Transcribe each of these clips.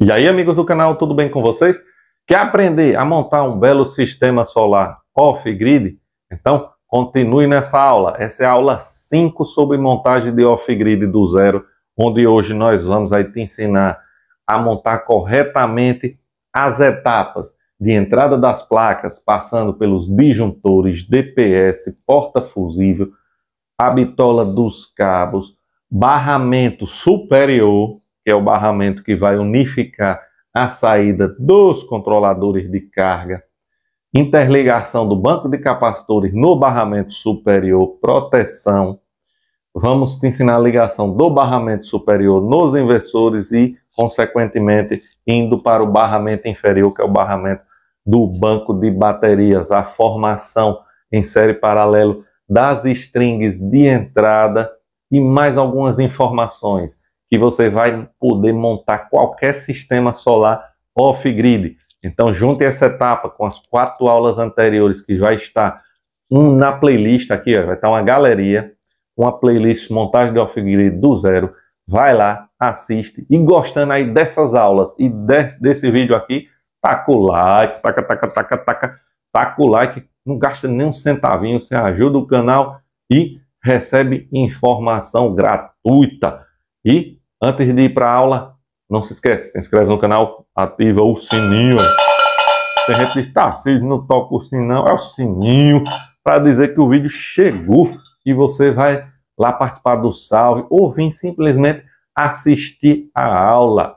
E aí, amigos do canal, tudo bem com vocês? Quer aprender a montar um belo sistema solar off-grid? Então, continue nessa aula. Essa é a aula 5 sobre montagem de off-grid do zero, onde hoje nós vamos aí te ensinar a montar corretamente as etapas de entrada das placas, passando pelos disjuntores, DPS, porta fusível, a bitola dos cabos, barramento superior, que é o barramento que vai unificar a saída dos controladores de carga, interligação do banco de capacitores no barramento superior, proteção. Vamos te ensinar a ligação do barramento superior nos inversores e, consequentemente, indo para o barramento inferior, que é o barramento do banco de baterias, a formação em série paralelo das strings de entrada e mais algumas informações que você vai poder montar qualquer sistema solar off-grid. Então, junte essa etapa com as 4 aulas anteriores que vai estar na playlist aqui, ó, vai estar uma galeria, uma playlist montagem de off-grid do zero. Vai lá, assiste e gostando aí dessas aulas e desse vídeo aqui, taca o like, taca o like, não gasta nem um centavinho, você ajuda o canal e recebe informação gratuita. E antes de ir para a aula, não se esquece, se inscreve no canal, ativa o sininho. Tem gente que diz, tá, se não toca o sininho, não, é o sininho para dizer que o vídeo chegou e você vai lá participar do salve ou vir simplesmente assistir a aula.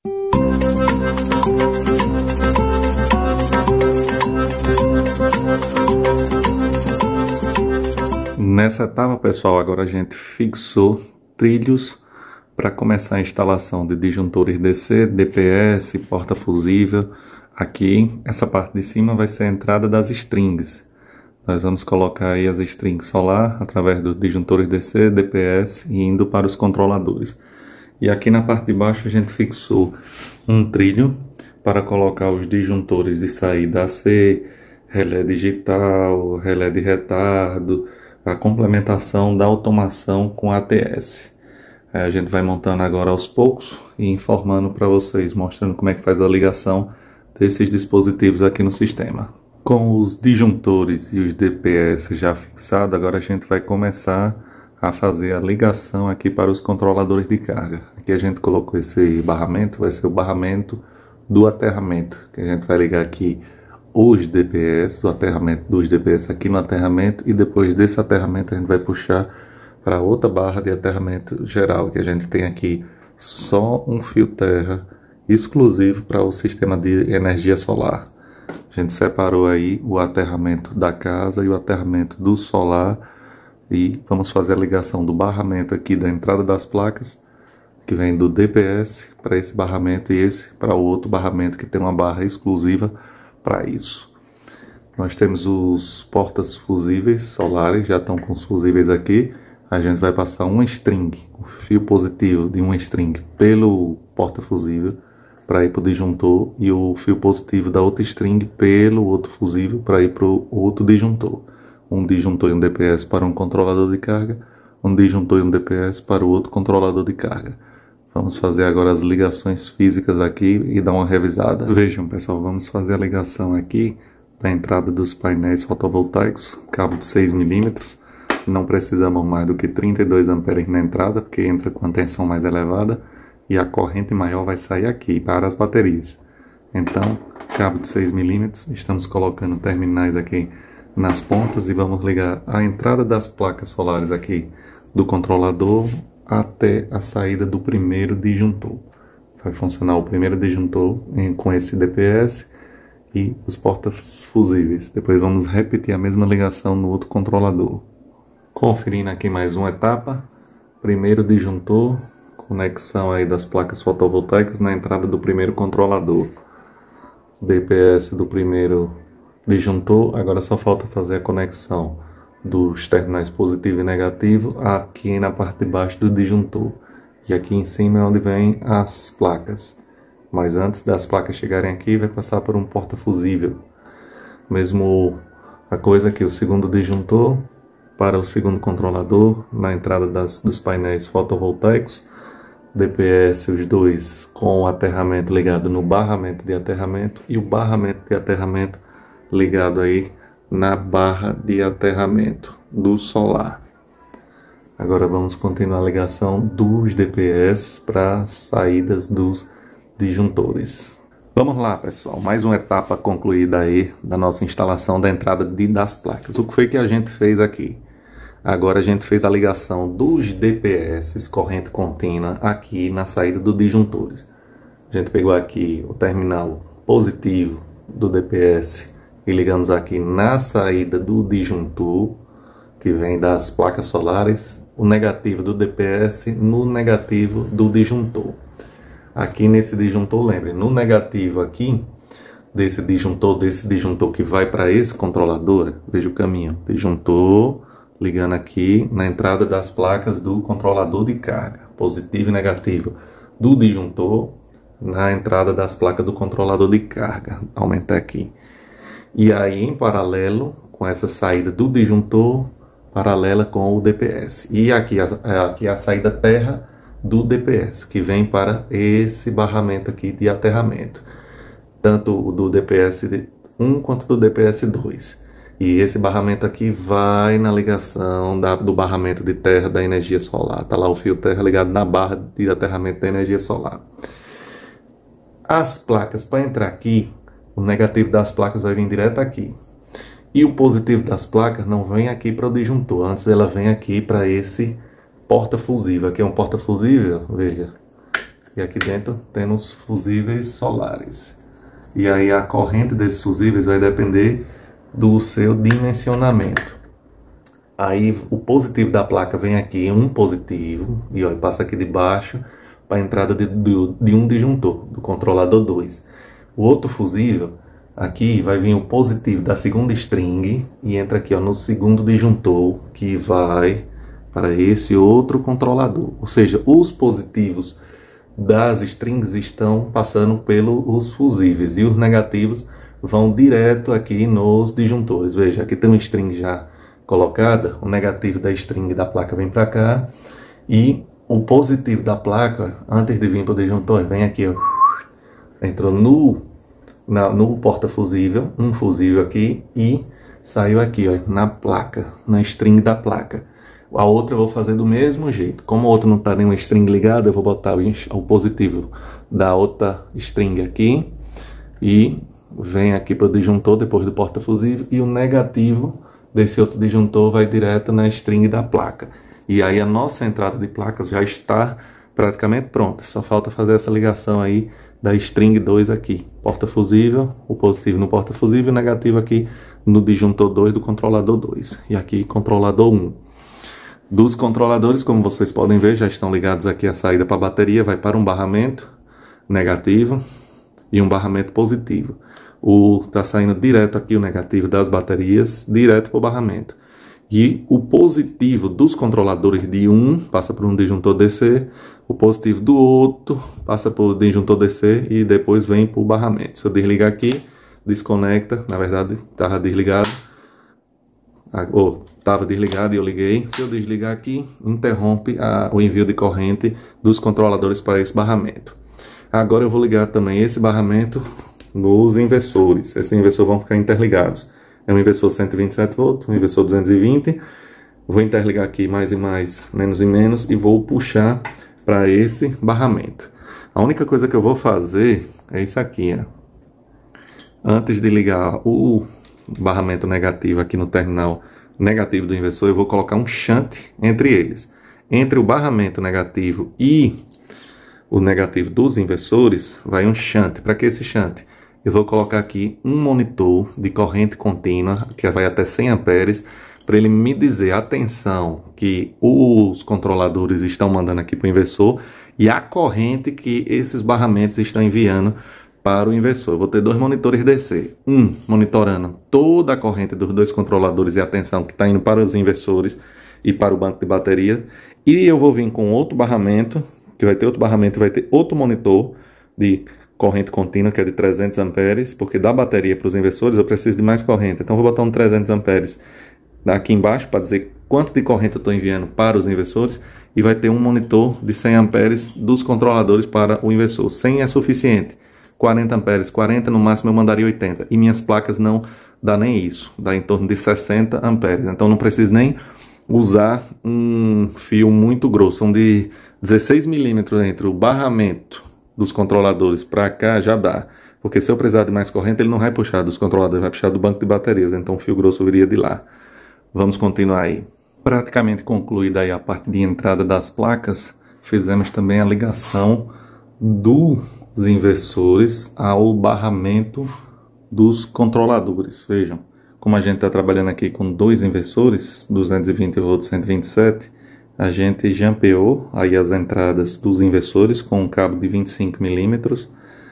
Nessa etapa, pessoal, agora a gente fixou trilhos para começar a instalação de disjuntores DC, DPS, porta fusível. Aqui, essa parte de cima vai ser a entrada das strings. Nós vamos colocar aí as strings solar através dos disjuntores DC, DPS e indo para os controladores. E aqui na parte de baixo a gente fixou um trilho para colocar os disjuntores de saída AC, relé digital, relé de retardo, a complementação da automação com ATS. A gente vai montando agora aos poucos e informando para vocês, mostrando como é que faz a ligação desses dispositivos aqui no sistema. Com os disjuntores e os DPS já fixados, agora a gente vai começar a fazer a ligação aqui para os controladores de carga. Aqui a gente colocou esse barramento, vai ser o barramento do aterramento, que a gente vai ligar aqui os DPS, o aterramento dos DPS aqui no aterramento, e depois desse aterramento a gente vai puxar para outra barra de aterramento geral, que a gente tem aqui só um fio terra exclusivo para o sistema de energia solar. A gente separou aí o aterramento da casa e o aterramento do solar e vamos fazer a ligação do barramento aqui da entrada das placas, que vem do DPS para esse barramento e esse para o outro barramento que tem uma barra exclusiva para isso. Nós temos os portas fusíveis solares, já estão com os fusíveis aqui. A gente vai passar uma string, o fio positivo de uma string pelo porta fusível para ir para o disjuntor e o fio positivo da outra string pelo outro fusível para ir para o outro disjuntor. Um disjuntor e um DPS para um controlador de carga, um disjuntor e um DPS para o outro controlador de carga. Vamos fazer agora as ligações físicas aqui e dar uma revisada. Vejam, pessoal, vamos fazer a ligação aqui da entrada dos painéis fotovoltaicos, cabo de 6 mm. Não precisamos mais do que 32 amperes na entrada, porque entra com a tensão mais elevada e a corrente maior vai sair aqui para as baterias. Então, cabo de 6 mm, estamos colocando terminais aqui nas pontas e vamos ligar a entrada das placas solares aqui do controlador até a saída do primeiro disjuntor. Vai funcionar o primeiro disjuntor com esse DPS e os portas fusíveis. Depois vamos repetir a mesma ligação no outro controlador. Conferindo aqui mais uma etapa. Primeiro disjuntor, conexão aí das placas fotovoltaicas na entrada do primeiro controlador. DPS do primeiro disjuntor, agora só falta fazer a conexão dos terminais positivo e negativo aqui na parte de baixo do disjuntor. E aqui em cima é onde vem as placas. Mas antes das placas chegarem aqui, vai passar por um porta fusível. Mesmo a coisa aqui, o segundo disjuntor para o segundo controlador, na entrada dos painéis fotovoltaicos. DPS, os dois com o aterramento ligado no barramento de aterramento e o barramento de aterramento ligado aí na barra de aterramento do solar. Agora vamos continuar a ligação dos DPS para saídas dos disjuntores. Vamos lá, pessoal, mais uma etapa concluída aí da nossa instalação da entrada das placas. O que foi que a gente fez aqui? Agora a gente fez a ligação dos DPS, corrente contínua, aqui na saída dos disjuntores. A gente pegou aqui o terminal positivo do DPS e ligamos aqui na saída do disjuntor, que vem das placas solares, o negativo do DPS no negativo do disjuntor. Aqui nesse disjuntor, lembre, no negativo aqui, desse disjuntor que vai para esse controlador, veja o caminho, disjuntor, ligando aqui na entrada das placas do controlador de carga, positivo e negativo do disjuntor, na entrada das placas do controlador de carga, aumentar aqui. E aí, em paralelo com essa saída do disjuntor, paralela com o DPS. E aqui a saída terra do DPS, que vem para esse barramento aqui de aterramento. Tanto o do DPS 1 quanto do DPS 2. E esse barramento aqui vai na ligação do barramento de terra da energia solar. Está lá o fio terra ligado na barra de aterramento da energia solar. As placas, para entrar aqui, o negativo das placas vai vir direto aqui. E o positivo das placas não vem aqui para o disjuntor. Antes ela vem aqui para esse porta-fusível. Aqui é um porta-fusível, veja. E aqui dentro temos fusíveis solares. E aí a corrente desses fusíveis vai depender do seu dimensionamento. Aí o positivo da placa vem aqui, um positivo, e olha, passa aqui de baixo para a entrada de um disjuntor, do controlador 2. O outro fusível, aqui vai vir o positivo da segunda string e entra aqui ó, no segundo disjuntor, que vai para esse outro controlador. Ou seja, os positivos das strings estão passando pelos fusíveis e os negativos vão direto aqui nos disjuntores. Veja, aqui tem uma string já colocada, o negativo da string da placa vem para cá e o positivo da placa, antes de vir para o disjuntor, vem aqui, ó, entrou no porta-fusível, um fusível aqui e saiu aqui ó, na placa, na string da placa. A outra eu vou fazer do mesmo jeito. Como a outra não está nenhuma string ligada, eu vou botar o positivo da outra string aqui e vem aqui para o disjuntor depois do porta-fusível e o negativo desse outro disjuntor vai direto na string da placa. E aí a nossa entrada de placas já está praticamente pronta. Só falta fazer essa ligação aí da string 2 aqui. Porta-fusível, o positivo no porta-fusível e o negativo aqui no disjuntor 2 do controlador 2. E aqui controlador 1. Dos controladores, como vocês podem ver, já estão ligados aqui a saída para a bateria, vai para um barramento negativo e um barramento positivo. Tá saindo direto aqui o negativo das baterias, direto para o barramento. E o positivo dos controladores de um passa por um disjuntor DC, o positivo do outro passa por um disjuntor DC e depois vem para o barramento. Se eu desligar aqui, desconecta, na verdade estava desligado, estava desligado e eu liguei. Se eu desligar aqui, interrompe o envio de corrente dos controladores para esse barramento. Agora eu vou ligar também esse barramento nos inversores. Esses inversores vão ficar interligados. É um inversor 127 volts, um inversor 220. Vou interligar aqui mais e mais, menos e menos e vou puxar para esse barramento. A única coisa que eu vou fazer é isso aqui, ó. Antes de ligar o barramento negativo aqui no terminal negativo do inversor, eu vou colocar um shunt entre eles. Entre o barramento negativo e o negativo dos inversores, vai um shunt. Para que esse shunt? Eu vou colocar aqui um monitor de corrente contínua, que vai até 100 amperes, para ele me dizer a tensão que os controladores estão mandando aqui para o inversor e a corrente que esses barramentos estão enviando para o inversor. Eu vou ter dois monitores DC, um monitorando toda a corrente dos dois controladores e a tensão que está indo para os inversores e para o banco de bateria, e eu vou vir com outro barramento, que vai ter outro barramento, vai ter outro monitor de corrente contínua, que é de 300 amperes, porque da bateria para os inversores eu preciso de mais corrente, então eu vou botar um 300 amperes aqui embaixo para dizer quanto de corrente eu estou enviando para os inversores, e vai ter um monitor de 100 amperes dos controladores para o inversor. 100 é suficiente, 40 amperes, 40 no máximo eu mandaria 80, e minhas placas não dá nem isso, dá em torno de 60 amperes, então não preciso nem usar um fio muito grosso, são de 16 milímetros entre o barramento dos controladores para cá já dá, porque se eu precisar de mais corrente ele não vai puxar dos controladores, vai puxar do banco de baterias, então o fio grosso viria de lá. Vamos continuar aí. Praticamente concluída aí a parte de entrada das placas, fizemos também a ligação dos inversores ao barramento dos controladores. Vejam, como a gente está trabalhando aqui com dois inversores, 220 volts, 127, a gente jampeou aí as entradas dos inversores com um cabo de 25 milímetros,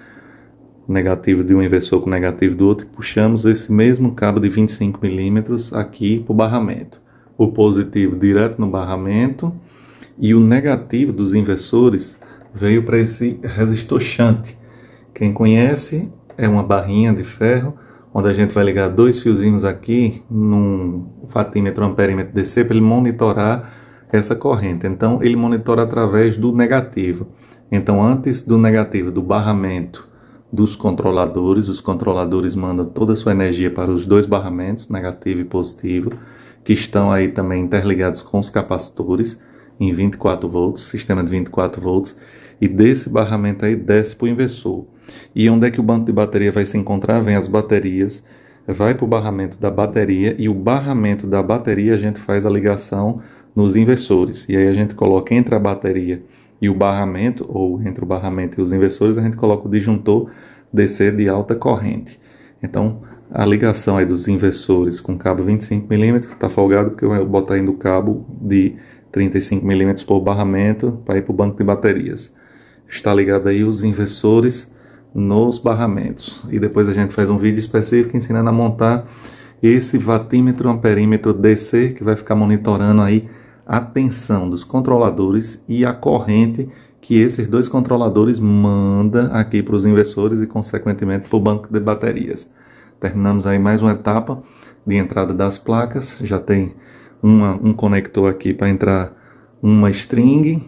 negativo de um inversor com negativo do outro, e puxamos esse mesmo cabo de 25 milímetros aqui para o barramento. O positivo direto no barramento e o negativo dos inversores veio para esse resistor shunt. Quem conhece, é uma barrinha de ferro onde a gente vai ligar dois fiozinhos aqui num fatímetro amperímetro DC para ele monitorar essa corrente. Então ele monitora através do negativo. Então antes do negativo do barramento dos controladores, os controladores mandam toda a sua energia para os dois barramentos, negativo e positivo, que estão aí também interligados com os capacitores em 24 volts, sistema de 24 volts, e desse barramento aí desce para o inversor. E onde é que o banco de bateria vai se encontrar? Vem as baterias, vai para o barramento da bateria, e o barramento da bateria a gente faz a ligação nos inversores. E aí a gente coloca entre a bateria e o barramento, ou entre o barramento e os inversores, a gente coloca o disjuntor DC de alta corrente. Então, a ligação aí dos inversores com cabo 25 milímetros, está folgado porque eu vou botar ainda o cabo de 35 milímetros por barramento para ir para o banco de baterias. Está ligado aí os inversores nos barramentos. E depois a gente faz um vídeo específico ensinando a montar esse vatímetro amperímetro DC, que vai ficar monitorando aí a tensão dos controladores e a corrente que esses dois controladores mandam aqui para os inversores e consequentemente para o banco de baterias. Terminamos aí mais uma etapa de entrada das placas. Já tem um conector aqui para entrar uma string.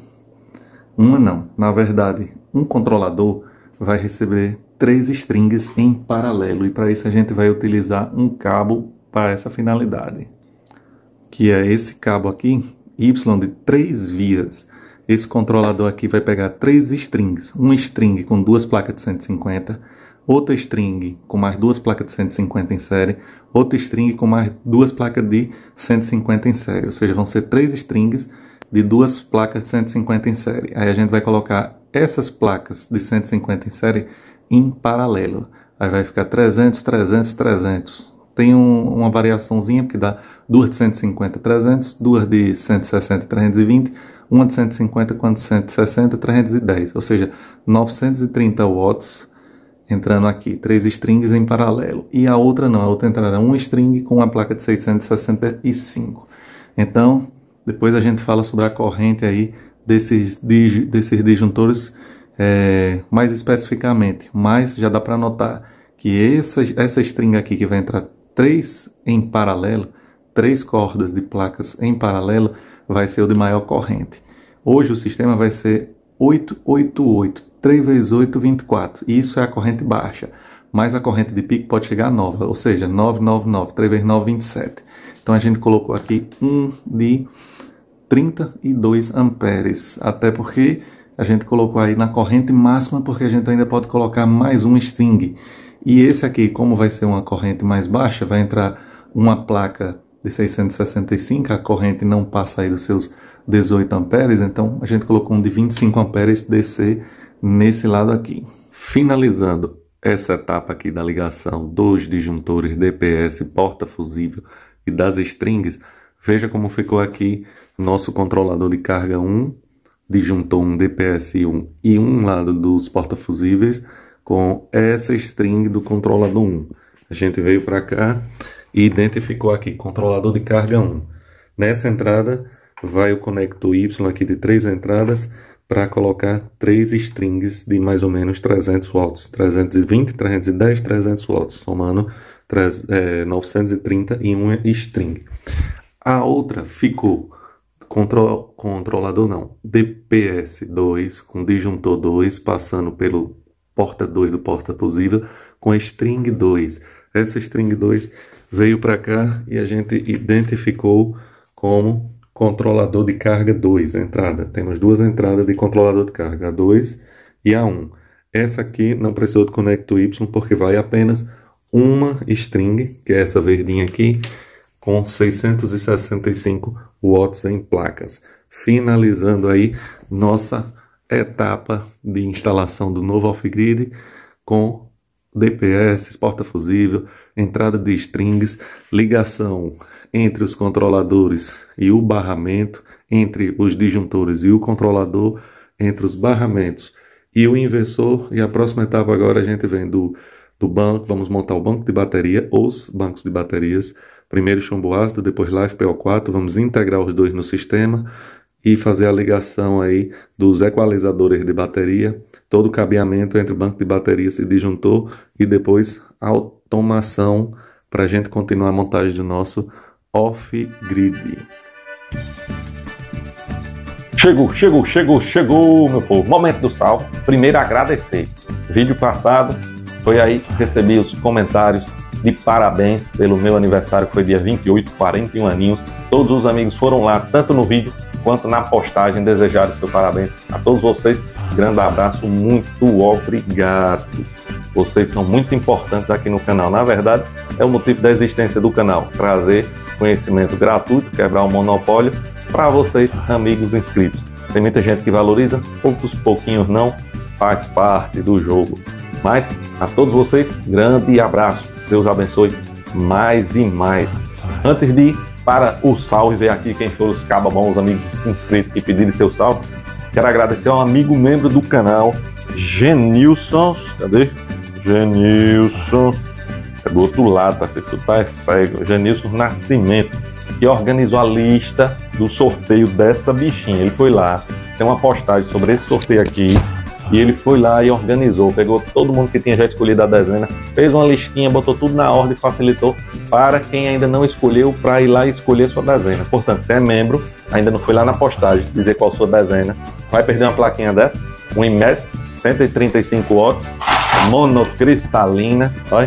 Na verdade, um controlador vai receber 3 strings em paralelo. E para isso a gente vai utilizar um cabo para essa finalidade, que é esse cabo aqui, Y, de 3 vias. Esse controlador aqui vai pegar 3 strings. Uma string com 2 placas de 150, outra string com mais 2 placas de 150 em série, outra string com mais 2 placas de 150 em série. Ou seja, vão ser 3 strings de 2 placas de 150 em série. Aí a gente vai colocar essas placas de 150 em série em paralelo. Aí vai ficar 300, 300, 300. Tem uma variaçãozinha, porque dá 2 de 150, 300, 2 de 160, 320, uma de 150 com a de 160, 310. Ou seja, 930 watts entrando aqui, 3 strings em paralelo. E a outra não, a outra entrará uma string com uma placa de 665. Então, depois a gente fala sobre a corrente aí desses disjuntores mais especificamente. Mas já dá para notar que essa string aqui que vai entrar 3 em paralelo, 3 cordas de placas em paralelo, vai ser o de maior corrente. Hoje o sistema vai ser 888, 3 vezes 8, 24. Isso é a corrente baixa. Mas a corrente de pico pode chegar a 9, ou seja, 999, 3 vezes 9, 27. Então a gente colocou aqui um de 32 amperes. Até porque a gente colocou aí na corrente máxima, porque a gente ainda pode colocar mais um string. E esse aqui, como vai ser uma corrente mais baixa, vai entrar uma placa de 665, a corrente não passa aí dos seus 18 amperes, então a gente colocou um de 25 amperes DC nesse lado aqui. Finalizando essa etapa aqui da ligação dos disjuntores DPS, porta fusível e das strings, veja como ficou aqui nosso controlador de carga 1, disjuntor 1, DPS 1 e um lado dos porta fusíveis com essa string do controlador 1. A gente veio para cá e identificou aqui controlador de carga 1. Nessa entrada vai o conector Y aqui de 3 entradas para colocar 3 strings de mais ou menos 300 watts, 320, 310, 300 watts, somando 930 em uma string. A outra ficou controlador não, DPS 2 com disjuntor 2 passando pelo porta 2 do porta fusível com string 2. Essa string 2 veio para cá e a gente identificou como controlador de carga 2, entrada. Temos duas entradas de controlador de carga, a 2 e a 1. Essa aqui não precisou de conector Y porque vai apenas uma string, que é essa verdinha aqui, com 665 watts em placas. Finalizando aí nossa etapa de instalação do novo off-grid com DPS, porta fusível, entrada de strings, ligação entre os controladores e o barramento, entre os disjuntores e o controlador, entre os barramentos e o inversor. E a próxima etapa agora a gente vem do banco, vamos montar o banco de bateria, os bancos de baterias, primeiro chumbo ácido, depois Live PO4, vamos integrar os dois no sistema e fazer a ligação aí dos equalizadores de bateria, todo o cabeamento entre banco de baterias e disjuntor e depois automação para a gente continuar a montagem do nosso off-grid. Chegou, meu povo. Momento do salve. Primeiro agradecer. Vídeo passado foi aí, recebi os comentários de parabéns pelo meu aniversário, que foi dia 28, 41 aninhos. Todos os amigos foram lá, tanto no vídeo quanto na postagem, desejaram seu parabéns a todos vocês. Grande abraço, muito obrigado. Vocês são muito importantes aqui no canal. Na verdade, é o motivo da existência do canal, trazer conhecimento gratuito, quebrar o monopólio para vocês, amigos inscritos. Tem muita gente que valoriza, pouquinhos não, faz parte do jogo. Mas a todos vocês, grande abraço. Deus abençoe mais e mais. Antes de ir para o salve, ver aqui quem foram os cabas bons, os amigos inscritos que pediram seu salve, quero agradecer ao amigo membro do canal, Genilson. Cadê? Genilson. É do outro lado, parceiro, tu tá cego. Genilson Nascimento, que organizou a lista do sorteio dessa bichinha. Ele foi lá, tem uma postagem sobre esse sorteio aqui, e ele foi lá e organizou, pegou todo mundo que tinha já escolhido a dezena, fez uma listinha, botou tudo na ordem, facilitou para quem ainda não escolheu, para ir lá e escolher sua dezena. Portanto, se é membro, ainda não foi lá na postagem dizer qual sua dezena, vai perder uma plaquinha dessa, um IMES, 135 watts, monocristalina, olha.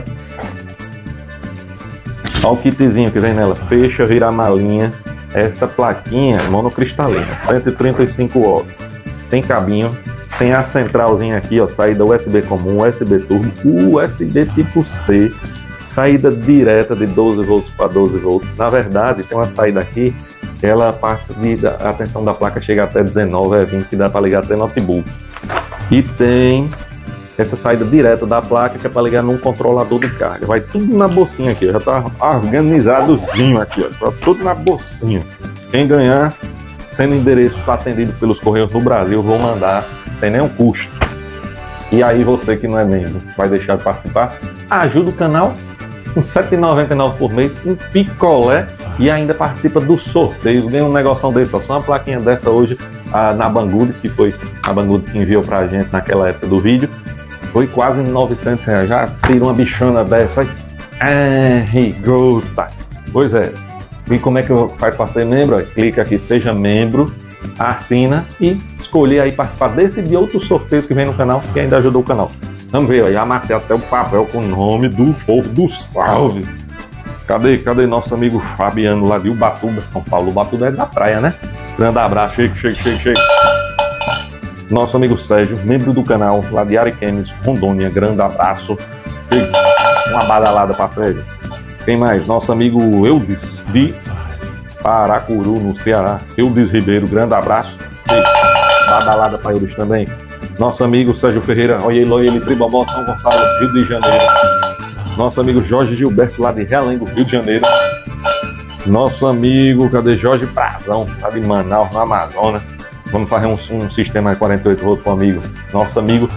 Olha o kitzinho que vem nela, fecha, vira a malinha, essa plaquinha monocristalina, 135 watts, tem cabinho, tem a centralzinha aqui, ó, saída USB comum, USB turbo, USB tipo C, saída direta de 12 volts para 12 volts. Na verdade, tem uma saída aqui que ela passa a tensão da placa chega até 19, 20, que dá para ligar até notebook. E tem essa saída direta da placa que é para ligar num controlador de carga. Vai tudo na bolsinha aqui, já tá organizadozinho aqui, ó, tá tudo na bolsinha. Quem ganhar, sendo endereço atendido pelos Correios no Brasil, vou mandar sem nenhum custo. E aí você que não é membro vai deixar de participar, ajuda o canal com R$ 7,99 por mês, um picolé, e ainda participa dos sorteios, ganha um negoção desse, ó, só uma plaquinha dessa hoje na Banggood, que foi a Banggood que enviou pra gente naquela época do vídeo, foi quase R$900, já tira uma bichona dessa aí, gota. Pois é, e como é que faz para ser membro? Clica aqui, seja membro, assina e escolher aí participar desse e de outros sorteios que vem no canal, que ainda ajudou o canal. Vamos ver, já matei até o papel com o nome do povo do salve. Cadê nosso amigo Fabiano lá de Ubatuba, São Paulo? Ubatuba é da praia, né? Grande abraço, chega. Nosso amigo Sérgio, membro do canal lá de Ariquemes, Rondônia, grande abraço. Uma badalada para Sérgio. Quem mais? Nosso amigo Eudes de Paracuru, no Ceará. Eudes Ribeiro, grande abraço. Badalada para Eudes também. Nosso amigo Sérgio Ferreira, ele Tribobó, São Gonçalo, Rio de Janeiro. Nosso amigo Jorge Gilberto, lá de Realengo, Rio de Janeiro. Nosso amigo, cadê Jorge Brazão, lá de Manaus, no Amazonas. Vamos fazer um sistema 48 volts com o amigo. Nosso amigo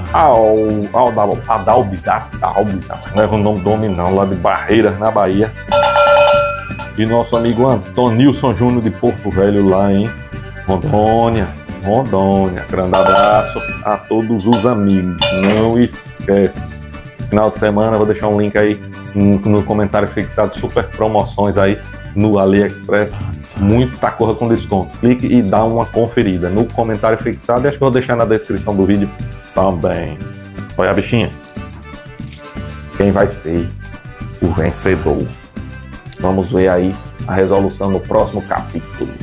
Adalbizar, não é o nome do homem não, lá de Barreiras, na Bahia. E nosso amigo Antonilson Júnior de Porto Velho, lá em Rondônia. Grande abraço a todos os amigos, não esquece. Final de semana, vou deixar um link aí no comentário fixado, super promoções aí no AliExpress. Muita coisa com desconto. Clique e dá uma conferida no comentário fixado e acho que eu vou deixar na descrição do vídeo também. Olha a bichinha. Quem vai ser o vencedor? Vamos ver aí a resolução no próximo capítulo.